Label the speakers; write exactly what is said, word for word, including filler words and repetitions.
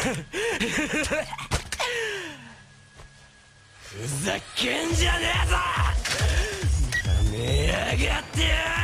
Speaker 1: ふざけんじゃねえぞ。なめやがって。